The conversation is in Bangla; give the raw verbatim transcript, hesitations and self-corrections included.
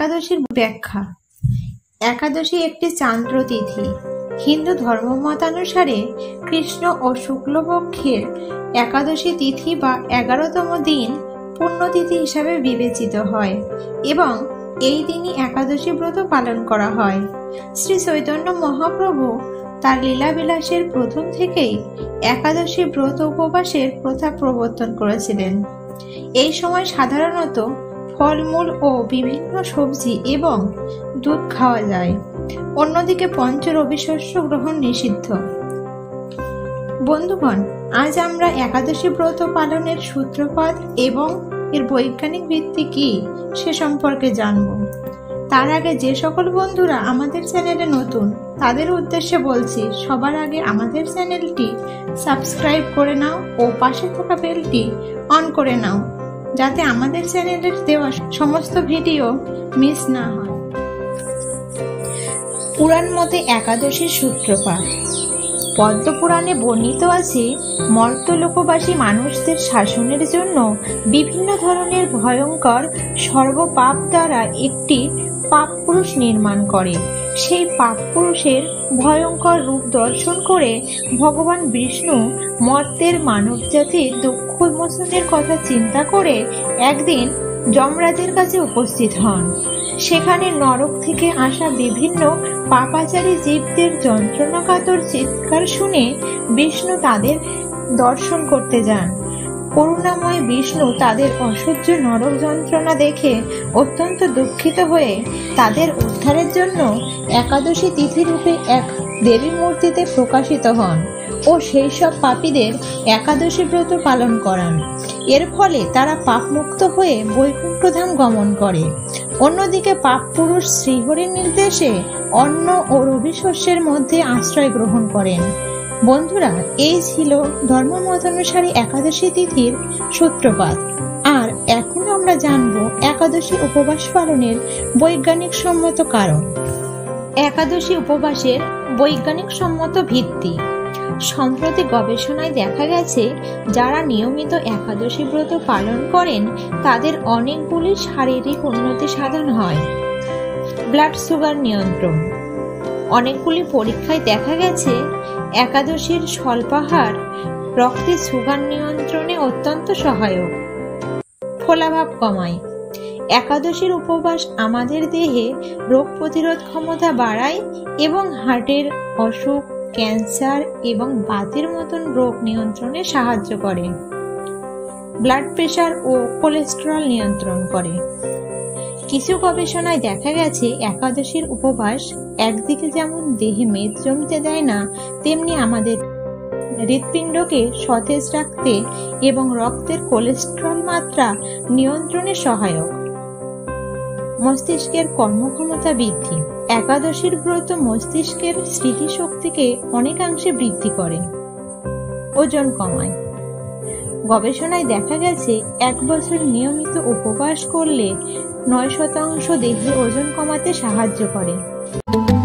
একাদশীর ব্যাখ্যা। একাদশী একটি চান্দ্র তিথি। হিন্দু ধর্মমতানুসারে কৃষ্ণ ও শুক্লপক্ষের একাদশী তিথি বা এগারোতম দিন পুণ্যতিথি হিসাবে বিবেচিত হয় এবং এই দিনই একাদশী ব্রত পালন করা হয়। শ্রী চৈতন্য মহাপ্রভু তার লীলাবিলাসের প্রথম থেকেই একাদশী ব্রত উপবাসের প্রথা প্রবর্তন করেছিলেন। এই সময় সাধারণত ফলমূল ও বিভিন্ন সবজি এবং দুধ খাওয়া যায়। অন্যদিকে পঞ্চ রবিশস্য গ্রহণ নিষিদ্ধ। বন্ধুগণ, আজ আমরা একাদশী ব্রত পালনের সূত্রপাত এবং এর বৈজ্ঞানিক ভিত্তি কি সে সম্পর্কে জানব। তার আগে যে সকল বন্ধুরা আমাদের চ্যানেলে নতুন তাদের উদ্দেশ্যে বলছি, সবার আগে আমাদের চ্যানেলটি সাবস্ক্রাইব করে নাও ও পাশে থাকা বেলটি অন করে নাও, যাতে আমাদের চ্যানেলের দেওয়া সমস্ত ভিডিও মিস না হয়। পুরাণ মতে একাদশীর সূত্রপাত। পদ্মপুরাণে বর্ণিত আছে, মর্ত্যলোকবাসী মানুষদের শাসনের জন্য বিভিন্ন ধরনের ভয়ঙ্কর সর্বপাপ দ্বারা একটি পাপ পুরুষ নির্মাণ করে। সেই পাপ পুরুষের ভয়ঙ্কর রূপ দর্শন করে ভগবান বিষ্ণু মর্ত্যের মানব জাতির দুঃখ মোচনের কথা চিন্তা করে একদিন যমরাজের কাছে উপস্থিত হন। সেখানে নরক থেকে আসা বিভিন্ন পাপাচারী জীবদের যন্ত্রণাকাতর চিৎকার শুনে বিষ্ণু তাদের দর্শন করতে যান। করুণাময় বিষ্ণু তাদের অসহ্য নরক যন্ত্রণা দেখে অত্যন্ত দুঃখিত হয়ে তাদের উদ্ধারের জন্য একাদশী তিথি রূপে এক দেবী মূর্তিতে প্রকাশিত হন ও সেই সব পাপীদের একাদশী ব্রত পালন করান। এর ফলে তারা পাপমুক্ত হয়ে বৈকুণ্ঠধাম গমন করে। অন্যদিকে পাপ পুরুষ শ্রীহরির নির্দেশে অন্ন ও রবিশস্যের মধ্যে আশ্রয় গ্রহণ করেন। বন্ধুরা, এই ছিল ধর্মমত অনুসারে একাদশী তিথির সূত্রপাত। আর এখন আমরা জানব একাদশী উপবাস পালনের বৈজ্ঞানিক সম্মত কারণ। একাদশী উপবাসের বৈজ্ঞানিক সম্মত ভিত্তি। সম্প্রতি গবেষণায় দেখা গেছে, যারা নিয়মিত একাদশী ব্রত পালন করেন তাদের অনেকগুলি শারীরিক উন্নতি সাধন হয়। ব্লাড সুগার নিয়ন্ত্রণ। অনেকগুলি পরীক্ষায় দেখা গেছে একাদশীর স্বল্পাহার রক্তে সুগার নিয়ন্ত্রণে অত্যন্ত সহায়ক। ফোলাভাব কমায়। একাদশীর উপবাস আমাদের দেহে রোগ প্রতিরোধ ক্ষমতা বাড়ায় এবং হার্টের অসুখ, ক্যান্সার এবং বাতের মতন রোগ নিয়ন্ত্রণে সাহায্য করে। ব্লাড প্রেশার ও কোলেস্টেরল নিয়ন্ত্রণ করে। কিছু গবেষণায় দেখা গেছে একাদশীর উপবাস একদিকে যেমন দেহে মেদ জমতে দেয় না, তেমনি আমাদের হৃৎপিণ্ডকে সতেজ রাখতে এবং রক্তের কোলেস্টেরল মাত্রা নিয়ন্ত্রণে সহায়ক। মস্তিষ্কের কর্মক্ষমতা বৃদ্ধি। একাদশীর ব্রত মস্তিষ্কের স্মৃতিশক্তিকে অনেকাংশে বৃদ্ধি করে। ওজন কমায়। গবেষণায় দেখা গেছে এক বছর নিয়মিত উপবাস করলে নয় শতাংশ দেহের ওজন কমাতে সাহায্য করে।